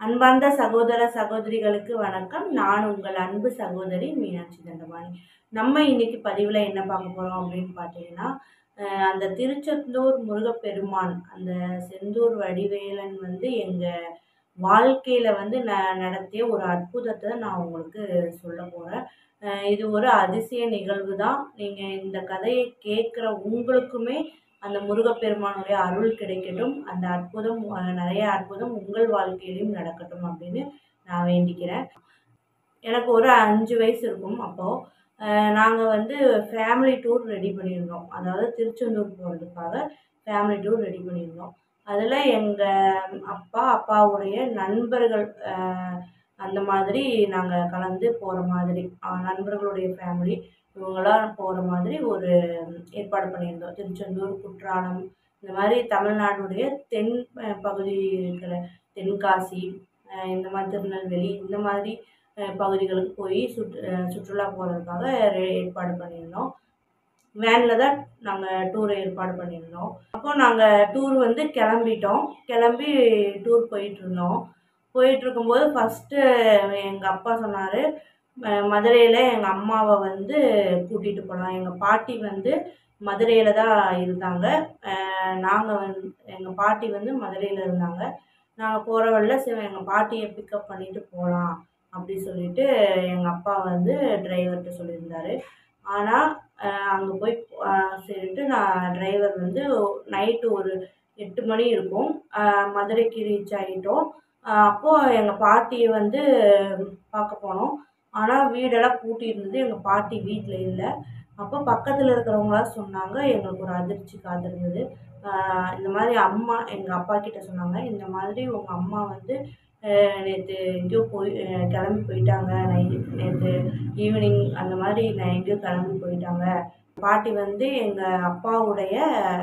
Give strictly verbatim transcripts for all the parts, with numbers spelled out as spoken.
அன்பார்ந்த சகோதர சகோதரிகளுக்கு வணக்கம். நான் உங்கள் அன்பு சகோதரி மீனாட்சி தண்டபாணி. நம்ம இன்னைக்கு பதிவில் என்ன பார்க்க போகிறோம் அப்படின்னு பார்த்தீங்கன்னா, அந்த திருச்செந்தூர் முருகப்பெருமான், அந்த செந்தூர் வடிவேலன் வந்து எங்கள் வாழ்க்கையில் வந்து ந நடத்திய ஒரு அற்புதத்தை நான் உங்களுக்கு சொல்ல போகிறேன். இது ஒரு அதிசய நிகழ்வு தான். நீங்கள் இந்த கதையை கேட்குற உங்களுக்குமே அந்த முருகப்பெருமானுடைய அருள் கிடைக்கட்டும், அந்த அற்புதம் நிறைய அற்புதம் உங்கள் வாழ்க்கையிலும் நடக்கட்டும் அப்படின்னு நான் வேண்டிக்கிறேன். எனக்கு ஒரு அஞ்சு வயசு இருக்கும். அப்போது நாங்கள் வந்து ஃபேமிலி டூர் ரெடி பண்ணியிருந்தோம். அதாவது திருச்செந்தூர் போகிறதுக்காக ஃபேமிலி டூர் ரெடி பண்ணியிருந்தோம். அதில் எங்கள் அப்பா அப்பாவுடைய நண்பர்கள் அந்த மாதிரி நாங்கள் கலந்து போகிற மாதிரி, நண்பர்களுடைய ஃபேமிலி இவங்களாம் போகிற மாதிரி ஒரு ஏற்பாடு பண்ணியிருந்தோம். திருச்செந்தூர், குற்றாலம், இந்த மாதிரி தமிழ்நாடுடைய தென் பகுதி இருக்கிற தென்காசி, இந்த மாதிரி திருநெல்வேலி, இந்த மாதிரி பகுதிகளுக்கு போய் சுற்று சுற்றுலா போகிறதுக்காக ஏற்பாடு பண்ணியிருந்தோம். வேனில் தான் நாங்கள் டூர் ஏற்பாடு பண்ணியிருந்தோம். அப்போ நாங்கள் டூர் வந்து கிளம்பிட்டோம். கிளம்பி டூர் போயிட்டுருந்தோம். போயிட்டுருக்கும்போது ஃபஸ்ட்டு எங்கள் அப்பா சொன்னார், மதுரையில் எங்கள் அம்மாவை வந்து கூட்டிகிட்டு போகலாம். எங்கள் பாட்டி வந்து மதுரையில் தான் இருந்தாங்க. நாங்கள் வந்து எங்கள் பாட்டி வந்து மதுரையில் இருந்தாங்க. நாங்கள் போகிற வழியில் சரி எங்கள் பாட்டியை பிக்கப் பண்ணிவிட்டு போகலாம் அப்படி சொல்லிட்டு எங்கள் அப்பா வந்து டிரைவர்கிட்ட சொல்லியிருந்தார். ஆனால் அங்கே போய் சரிட்டு நான் டிரைவர் வந்து நைட்டு ஒரு எட்டு மணி இருக்கும், மதுரைக்கு ரீச் ஆகிட்டோம். அப்போது எங்கள் பாட்டியை வந்து பார்க்க போனோம். ஆனால் வீடெல்லாம் பூட்டி இருந்தது, எங்கள் பாட்டி வீட்டில் இல்லை. அப்போ பக்கத்தில் இருக்கிறவங்களாம் சொன்னாங்க, எங்களுக்கு ஒரு அதிர்ச்சி காத்திருந்தது. இந்த மாதிரி அம்மா எங்கள் அப்பா கிட்ட சொன்னாங்க, இந்த மாதிரி உங்கள் அம்மா வந்து நேற்று எங்கேயோ போய் கிளம்பி போயிட்டாங்க, நைட்டு நேற்று ஈவினிங் அந்த மாதிரி நான் எங்கேயோ கிளம்பி போயிட்டாங்க. பாட்டி வந்து எங்கள் அப்பாவுடைய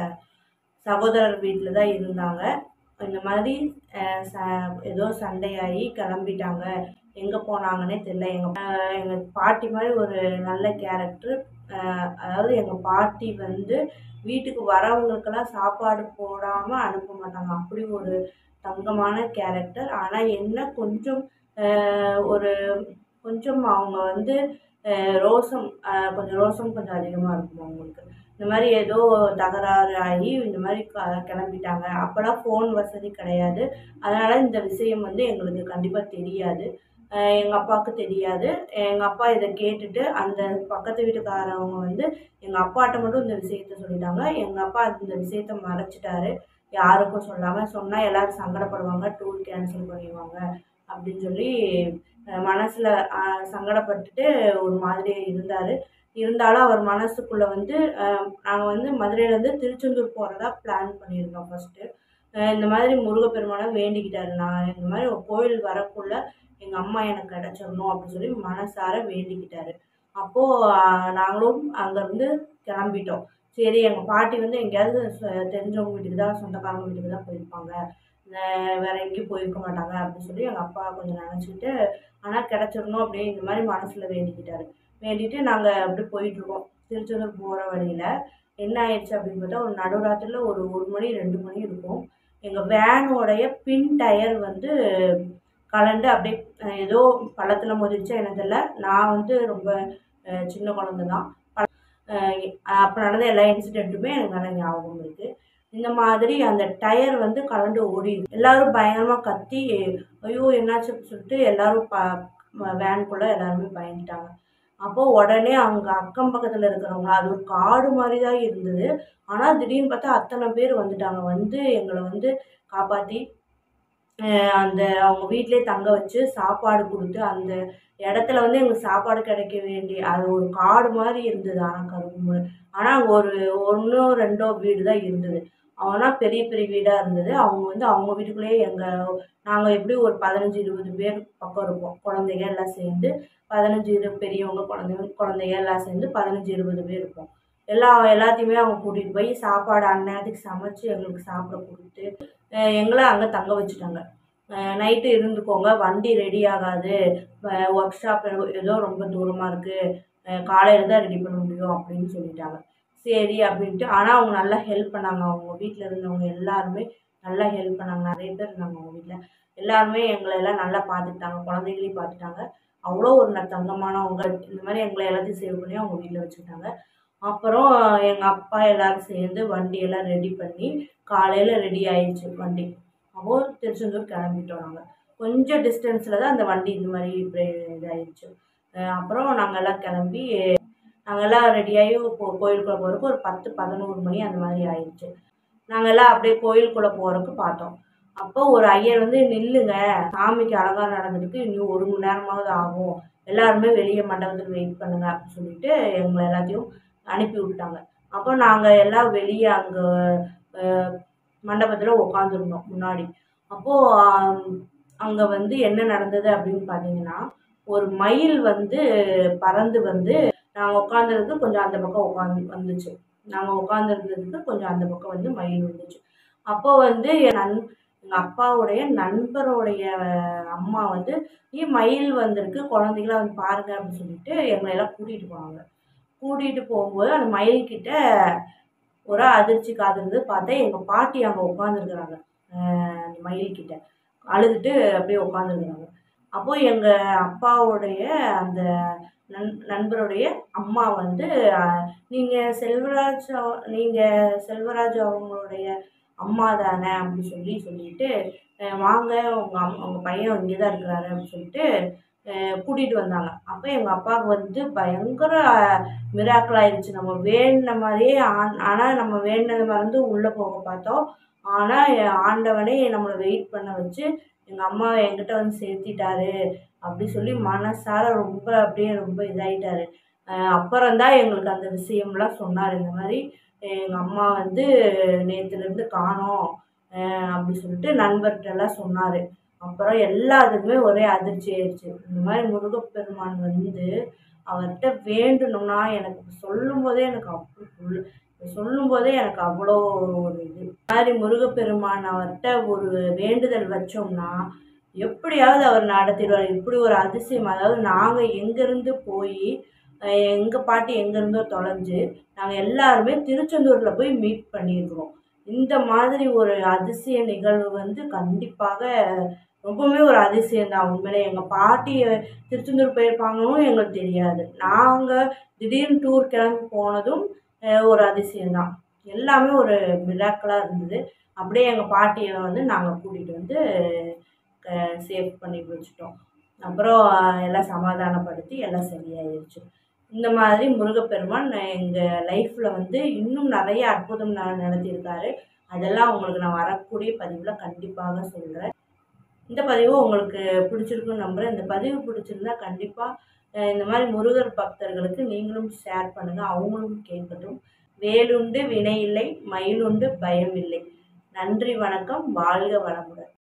சகோதரர் வீட்டில் தான் இருந்தாங்க. இந்த மாதிரி ச ஏதோ சண்டையாகி கிளம்பிட்டாங்க, எங்கே போனாங்கன்னே தெரியல. எங்கள் எங்கள் பாட்டி மாதிரி ஒரு நல்ல கேரக்டர். அதாவது எங்கள் பாட்டி வந்து வீட்டுக்கு வரவங்களுக்கெல்லாம் சாப்பாடு போடாமல் அனுப்ப மாட்டாங்க, அப்படி ஒரு தங்கமான கேரக்டர். ஆனால் என்ன கொஞ்சம் ஒரு கொஞ்சம் அவங்க வந்து ரோசம் கொஞ்சம் ரோசம் கொஞ்சம் அதிகமாக இருக்கும் அவங்களுக்கு. இந்த மாதிரி ஏதோ தகராறு ஆகி இந்த மாதிரி க கிளம்பிட்டாங்க. அப்போல்லாம் ஃபோன் வசதி கிடையாது. அதனால் இந்த விஷயம் வந்து எங்களுக்கு கண்டிப்பாக தெரியாது, எங்கள் அப்பாவுக்கு தெரியாது. எங்கள் அப்பா இதை கேட்டுட்டு அந்த பக்கத்து வீட்டுக்காரவங்க வந்து எங்கள் அப்பாட்ட மட்டும் இந்த விஷயத்த சொல்லிட்டாங்க. எங்கள் அப்பா இந்த விஷயத்த மறைச்சிட்டாரு, யாருக்கும் சொல்லாமல். சொன்னால் எல்லோரும் சங்கடப்படுவாங்க, டூர் கேன்சல் பண்ணிடுவாங்க அப்படின்னு சொல்லி மனசில் சங்கடப்பட்டுட்டு ஒரு மாதிரி இருந்தார். இருந்தாலும் அவர் மனசுக்குள்ளே வந்து நாங்கள் வந்து மதுரையிலேருந்து திருச்செந்தூர் போகிறதா பிளான் பண்ணியிருந்தோம். ஃபஸ்ட்டு இந்த மாதிரி முருகப்பெருமானை வேண்டிக்கிட்டாரு, நான் இந்த மாதிரி ஒரு கோயில் வரக்குள்ள எங்கள் அம்மா எனக்கு கிடச்சிடணும் அப்படின்னு சொல்லி மனசார வேண்டிக்கிட்டாரு. அப்போது நாங்களும் அங்கேருந்து கிளம்பிட்டோம். சரி எங்கள் பாட்டி வந்து எங்கேயாவது தெரிஞ்சவங்க வீட்டுக்கு தான், சொந்தக்காரங்க வீட்டுக்கு தான் போயிருப்பாங்க, வேறு எங்கேயும் போயிருக்க மாட்டாங்க அப்படின்னு சொல்லி எங்கள் அப்பா கொஞ்சம் நினச்சிக்கிட்டு, ஆனால் கிடச்சிடணும் அப்படின்னு இந்த மாதிரி மனசில் வேண்டிக்கிட்டாரு. வேண்டிட்டு நாங்கள் அப்படி போயிட்டுருக்கோம். திருச்செந்தூர் போகிற வழியில் என்ன ஆயிடுச்சு அப்படின்னு பார்த்தா, ஒரு நடுராத்திரியில் ஒரு ஒரு மணி ரெண்டு மணி இருக்கும். எங்கள் வேனோடைய பின் டயர் வந்து கலண்டு அப்படியே ஏதோ பள்ளத்தில் மோதிடுச்சா என்ன தெரியல. நான் வந்து ரொம்ப சின்ன குழந்தை தான். அப்போ நடந்த எல்லா இன்சிடெண்ட்டுமே எனக்கு நல்லா ஞாபகம் இருக்குது. இந்த மாதிரி அந்த டயர் வந்து கலண்டு ஓடிடுது. எல்லோரும் பயங்கரமாக கத்தி, ஐயோ என்னாச்சு அப்படின்னு சொல்லிட்டு எல்லோரும் ப வேனுக்குள்ளே எல்லாருமே பயந்துட்டாங்க. அப்போது உடனே அவங்க அக்கம் பக்கத்தில் இருக்கிறவங்க, அது ஒரு காடு மாதிரி தான் இருந்தது. ஆனால் திடீர்னு பார்த்தா அத்தனை பேர் வந்துட்டாங்க. வந்து எங்களை வந்து காப்பாற்றி அந்த அவங்க வீட்டிலே தங்க வச்சு சாப்பாடு கொடுத்து, அந்த இடத்துல வந்து எங்களுக்கு சாப்பாடு கிடைக்க வேண்டிய அது ஒரு காடு மாதிரி இருந்தது. ஆனால் கரும்பு ஆனால் அங்கே ஒரு ஒன்றோ ரெண்டோ வீடு தான் இருந்தது. ஆனால் பெரிய பெரிய வீடாக இருந்தது. அவங்க வந்து அவங்க வீட்டுக்குள்ளேயே எங்கள் நாங்கள் எப்படி ஒரு பதினஞ்சு இருபது பேர் பக்கம் இருப்போம், குழந்தைங்க எல்லாம் சேர்ந்து. பதினஞ்சு இரு பெரியவங்க குழந்தைங்க குழந்தைங்க எல்லாம் சேர்ந்து பதினஞ்சு இருபது பேர் இருப்போம். எல்லா எல்லாத்தையுமே அவங்க கூட்டிகிட்டு போய் சாப்பாடு அந்நேரத்துக்கு சமைச்சு எங்களுக்கு சாப்பிட கொடுத்து எங்களை அங்கே தங்க வச்சுட்டாங்க. நைட்டு இருந்துக்கோங்க, வண்டி ரெடி ஆகாது, ஒர்க் ஷாப் ஏதோ ரொம்ப தூரமாக இருக்குது, காலையில் தான் ரெடி பண்ண முடியும் அப்படின்னு சொல்லிட்டாங்க. சரி அப்படின்ட்டு. ஆனால் அவங்க நல்லா ஹெல்ப் பண்ணாங்க. அவங்க வீட்டில் இருந்தவங்க எல்லாருமே நல்லா ஹெல்ப் பண்ணாங்க. நிறைய பேர் இருந்தாங்க அவங்க வீட்ல. எல்லாருமே எங்கள எல்லாம் நல்லா பார்த்துக்கிட்டாங்க. குழந்தைகளையும் பார்த்துட்டாங்க. அவ்வளோ ஒரு ந தங்கமானவங்க. இந்த மாரி எங்கள எல்லாத்தையும் சேவ் பண்ணி அவங்க வீட்ல வச்சுக்கிட்டாங்க. அப்புறம் எங்க அப்பா எல்லாரும் சேர்ந்து வண்டியெல்லாம் ரெடி பண்ணி, காலையில ரெடி ஆயிடுச்சு வண்டி. அப்போ திருச்செந்தூர் கிளம்பிட்டோம் நாங்க. கொஞ்சம் டிஸ்டன்ஸ்ல தான் அந்த வண்டி இந்த மாரி இப்படி இதாயிடுச்சு. அ அப்புறம் நாங்கலாம் கிளம்பி நாங்கலாம் ரெடியாகி கோ கோயிலுக்குள்ள போறதுக்கு ஒரு பத்து, பதினொன்று மணி அந்த மாதிரி ஆயிடுச்சு. நாங்கலாம் அப்படியே கோயிலுக்குள்ள போறதுக்கு பார்த்தோம். அப்போ ஒரு ஐயர் வந்து நில்லுங்க, சாமிக்கு அலங்காரம் நடந்துருக்கு. இன்னும் ஒரு மணி நேரமாவது ஆகும். எல்லாருமே வெளிய மண்டபத்துல வெயிட் பண்ணுங்க அப்படின்னு சொல்லிட்டு எங்கள எல்லாத்தையும் அனுப்பி விட்டாங்க. அப்போ நாங்க எல்லாம் வெளிய அங்க அ மண்டபத்துல உட்காந்துருந்தோம் முன்னாடி. அப்போ அ அங்க வந்து என்ன நடந்தது அப்படின்னு பார்த்தீங்கன்னா, ஒரு மயில் வந்து பறந்து வந்து நாங்க உட்காந்ததுக்கு கொஞ்சம் அந்த பக்கம் உட்காந்து வந்துச்சு. நாங்க உட்காந்துருந்ததுக்கு கொஞ்சம் அந்த பக்கம் வந்து மயில் வந்துச்சு. அப்போ வந்து என் நண் எங்க அப்பாவுடைய நண்பருடைய அம்மா வந்து, "ஏன் மயில் வந்திருக்கு, குழந்தைங்கலாம் வந்து பாருங்க" அப்படின்னு சொல்லிட்டு எங்கள எல்லாம் கூட்டிட்டு போனாங்க. கூட்டிட்டு போகும்போது அந்த மயில்கிட்ட ஒரு அதிர்ச்சி காத்திருந்து பார்த்தா, எங்க பாட்டி அங்க உட்காந்துருக்குறாங்க. அ அந்த மயில்கிட்ட. அழுதுட்டு அப்படியே உட்காந்துருக்குறாங்க. அப்போ எங்க அப்பாவுடைய அந்த நண் நண்பருடைய அம்மா வந்து, அ "நீங்க செல்வராஜ் அவ நீங்க செல்வராஜ் அவங்களுடைய அம்மா தானே?" அப்படி சொல்லி சொல்லிட்டு, "அ வாங்க உங்க அம் உங்க பையன் இங்கே தான் இருக்கிறாரு" அப்படின்னு சொல்லிட்டு அ கூட்டிட்டு வந்தாங்க. அப்ப எங்க அப்பாவுக்கு வந்து பயங்கர மிராக்கிள் ஆயிருச்சு. நம்ம வேண்டுன மாரியே ஆன் ஆனா நம்ம வேண்டுனத மறந்து உள்ள போக பார்த்தோம். ஆனா ஆண்டவனே நம்மள வெயிட் பண்ண வச்சு, எங்க அம்மாவ என்கிட்ட வந்து சேர்த்திட்டாரு. அப்படி சொல்லி மனசார ரொம்ப அப்படியே ரொம்ப இதாயிட்டாரு. அ அப்புறம் தான் எங்களுக்கு அந்த விஷயம்லாம் சொன்னாரு. இந்த மாரி எங்க அம்மா வந்து நேத்துலேருந்து காணோம். அ அப்படி சொல்லிட்டு நண்பர்ட்டலாம் சொன்னாரு. அப்புறம் எல்லாத்துக்குமே ஒரே அதிர்ச்சி ஆயிருச்சு. இந்த மாரி முருகப்பெருமான் வந்து அவர்ட்ட வேண்டுனோம்னா, எனக்கு சொல்லும்போதே எனக்கு அப்படி உள் சொல்லும்போதே எனக்கு அவ்வளோ ஒரு இது. இந்த மாரி முருகப்பெருமான் அவர்ட்ட ஒரு வேண்டுதல் வச்சோம்னா, எப்படியாவது அவர் நடத்திருவாரு. இப்படி ஒரு அதிசயம். அதாவது நாங்க எங்கேருந்து போயி, அ எங்க பாட்டி எங்கேருந்தோ தொலைஞ்சு, நாங்க எல்லாருமே திருச்செந்தூர்ல போய் மீட் பண்ணியிருக்கிறோம். இந்த மாதிரி ஒரு அதிசய நிகழ்வு வந்து கண்டிப்பாக ரொம்பவுமே ஒரு அதிசயம் தான் உண்மையிலே. எங்க பாட்டி திருச்செந்தூர் போயிருப்பாங்கன்னும் எங்களுக்கு தெரியாது. நாங்க திடீர்னு டூர் கிளம்பி போனதும் அ ஒரு அதிசயம் தான். எல்லாமே ஒரு மிராக்கிளா இருந்தது. அப்படியே எங்க பாட்டிய வந்து நாங்க கூட்டிட்டு வந்து க சேஃப் பண்ணி வச்சுட்டோம். அப்புறம் எல்லாம் சமாதானப்படுத்தி எல்லாம் சரியாயிருச்சு. இந்த மாதிரி முருகப்பெருமான் எங்க லைஃப்ல வந்து இன்னும் நெறைய அற்புதம் ந நடத்தியிருக்காரு. அதெல்லாம் உங்களுக்கு நான் வரக்கூடிய பதிவுல கண்டிப்பாக சொல்றேன். இந்த பதிவு உங்களுக்கு பிடிச்சிருக்குன்னு நம்புறேன். இந்த பதிவு பிடிச்சிருந்தா கண்டிப்பா அ இந்த மாரி முருகர் பக்தர்களுக்கு நீங்களும் ஷேர் பண்ணுங்க. அவங்களும் கேட்கட்டும். வேலுண்டு வினையில்லை, மயிலுண்டு பயமில்லை. நன்றி, வணக்கம். வாழ்க வளமுடன்.